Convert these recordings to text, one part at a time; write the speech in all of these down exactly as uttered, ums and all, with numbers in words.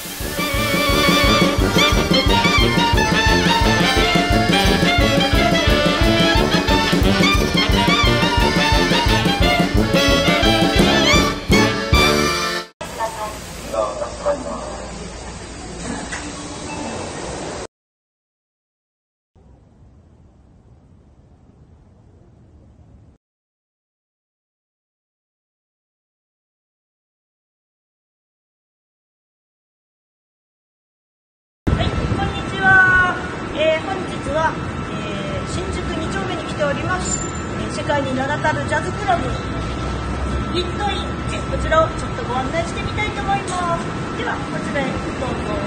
えー、本日は、えー、新宿に丁目に来ております、えー、世界に名だたるジャズクラブビットイン、えー、こちらをちょっとご案内してみたいと思います。ではこちらへどうぞ。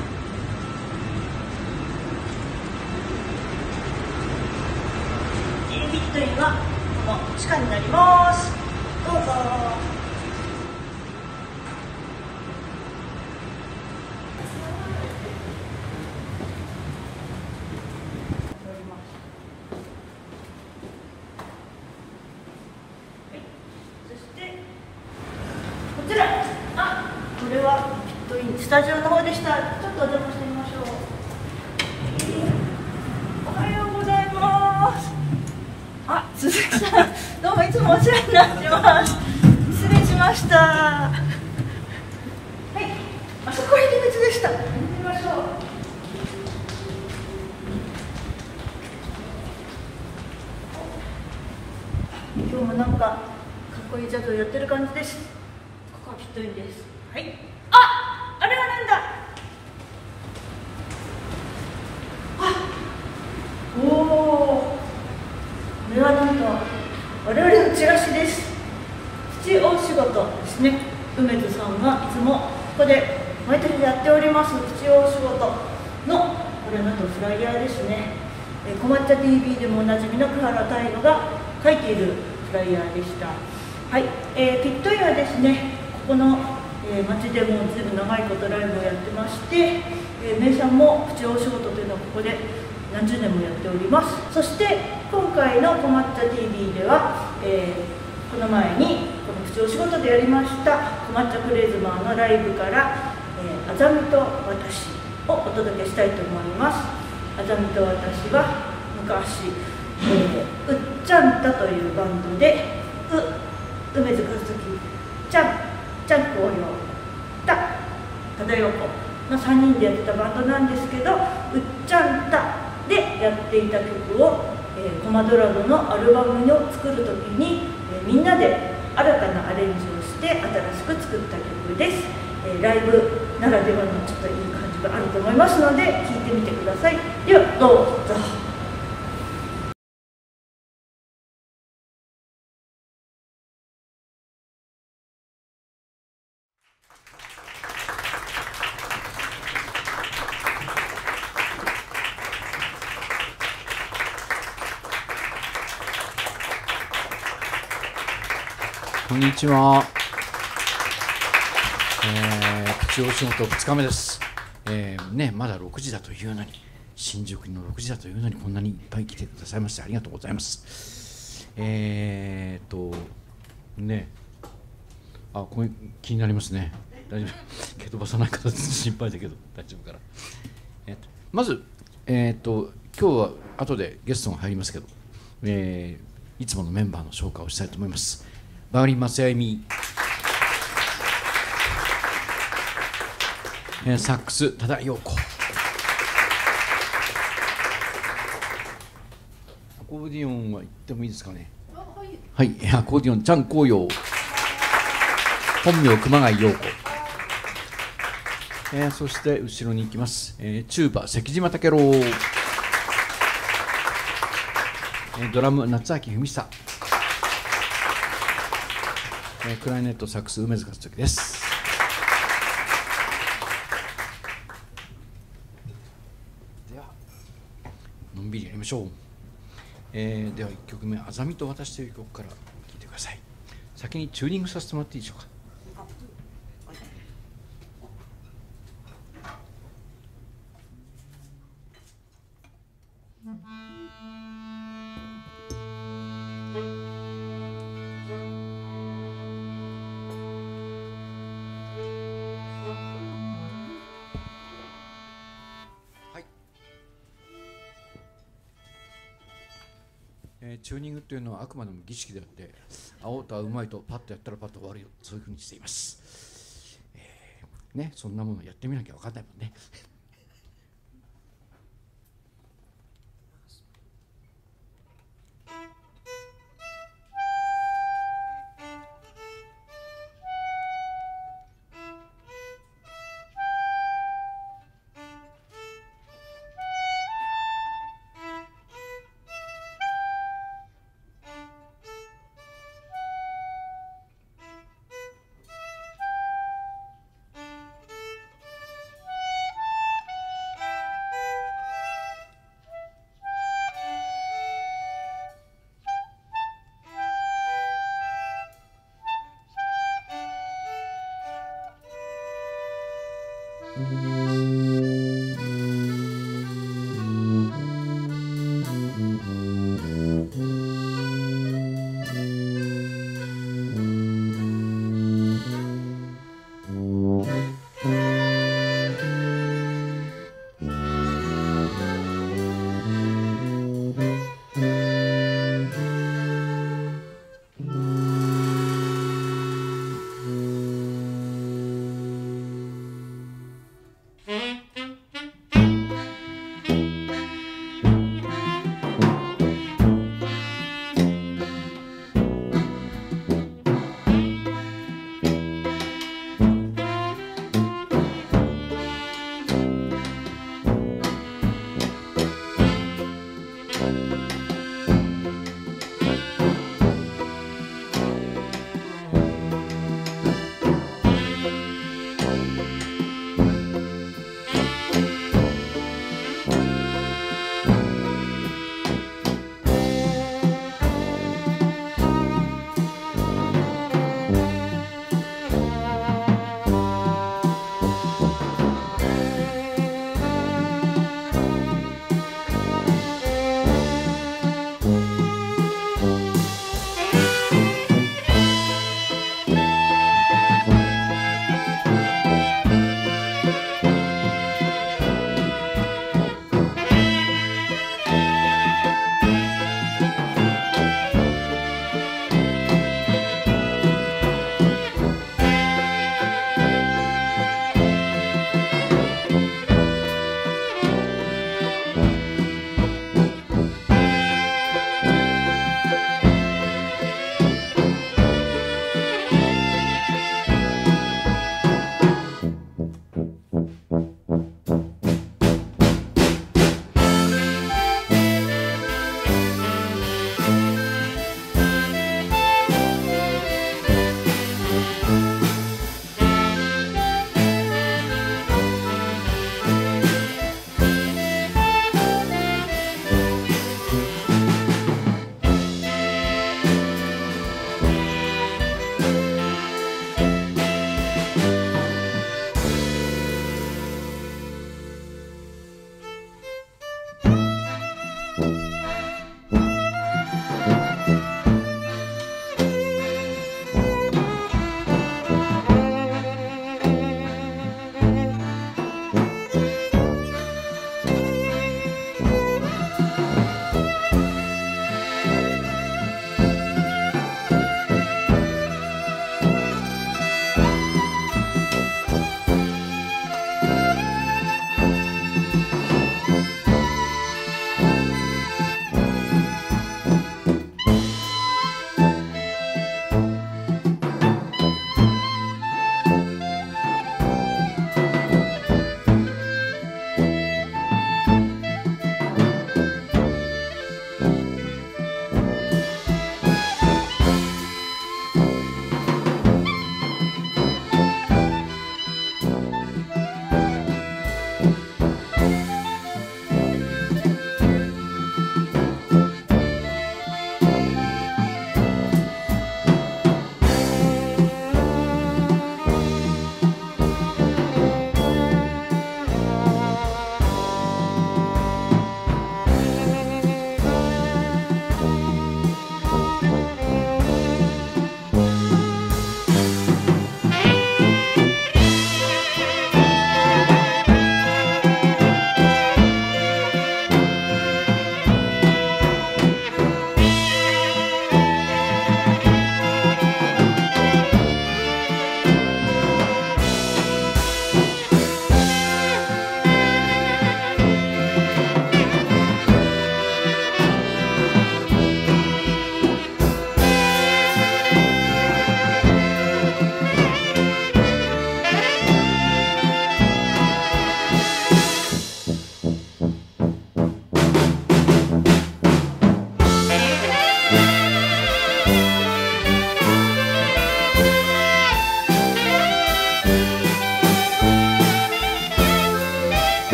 えー、ビットインはこの地下になります。どうぞ。こちら、あ、これはビットインスタジオの方でした。ちょっとお邪魔してみましょう。おはようございます。あ、鈴木さん、どうもいつもお世話になってます。失礼しました。はい、あそこ入り口でした。行ってみましょう。今日もなんかかっこいいジャズをやってる感じです。ここはビットインです。はい。あ、あれはなんだ。あ、おお。これはなんか我々のチラシです。土大仕事ですね。梅津さんがいつもここで毎年やっております土大仕事のこれなんとフライヤーですね。えー、こまっちゃ ティーブイ でもおなじみの久原大吾が書いているフライヤーでした。はい、えー、ピットインはですね、ここの、えー、町でもずいぶん長いことライブをやってまして、えー、名産も口お仕事というのはここで何十年もやっております。そして今回のこまっちゃ ティーブイ では、えー、この前にこの口お仕事でやりましたこまっちゃクレイズマーのライブから、えー、あざみと私をお届けしたいと思います。あざみと私は昔、えー、うっちゃんたというバンドで、う、梅津和樹、ちゃん、ちゃんこうよう、た、ただよこのさんにんでやってたバンドなんですけど、うっちゃんたでやっていた曲を、えー、コマドラゴのアルバムを作るときに、えー、みんなで新たなアレンジをして新しく作った曲です。えー、ライブならではのちょっといい感じがあると思いますので聴いてみてください。ではどうぞ。 こんにちは。えー、口お仕事ふつかめです。えー、ね、まだろくじだというのに、新宿のろくじだというのにこんなにいっぱい来てくださいましてありがとうございます。えーとね、あ、これ気になりますね。大丈夫？蹴飛ばさないから心配だけど大丈夫かな。えー、とまず、えーと今日は後でゲストが入りますけど、えー、いつものメンバーの紹介をしたいと思います。バーリン松あゆみ、サックス多田陽子、アコーディオンは言ってもいいですかね。はい、アコーディオンちゃんこうよう、本名熊谷陽子、えー、そして後ろに行きます、えー、チューバ関島武郎、えー、ドラム夏秋文久、クライネットサックス梅津和樹です。ではのんびりやりましょう。えー、ではいっきょくめ「あざみと私」という曲から聴いてください。先にチューニングさせてもらっていいでしょうか。 えーチューニングっていうのはあくまでも儀式であって、青とはうまいとパッとやったらパッと終わるよ、そういうふうにしています、えーね、そんなものやってみなきゃ分かんないもんね。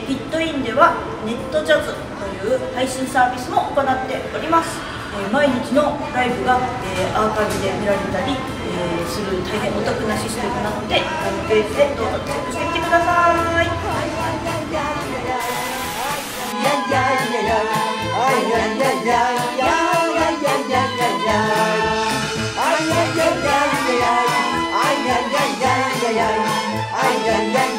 ー、ピットインではネットジャズという配信サービスも行っております。えー、毎日のライブが、えー、アーカイブで見られたり、えー、する大変お得なシステムなので、ホームページでどうぞチェックしてみてください。 ay, ay, ay, ay, ay, ay, ay, ay, ay, ay, ay, ay,